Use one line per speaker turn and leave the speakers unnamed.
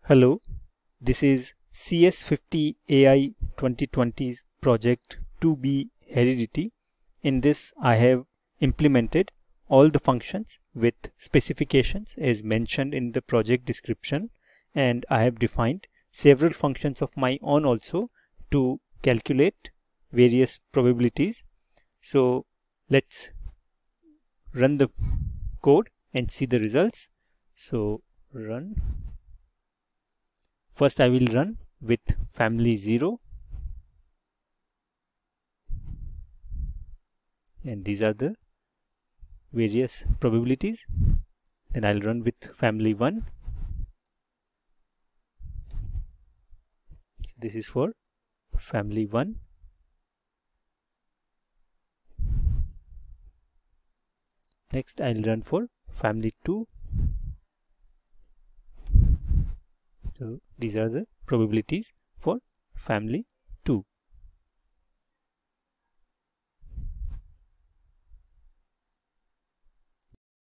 Hello, this is CS50AI 2020's project 2B Heredity. In this, I have implemented all the functions with specifications as mentioned in the project description, and I have defined several functions of my own also to calculate various probabilities. So let's run the code and see the results. So run. First I will run with family 0, and these are the various probabilities. Then I'll run with family 1. So this is for family 1. Next I'll run for family 2. So these are the probabilities for family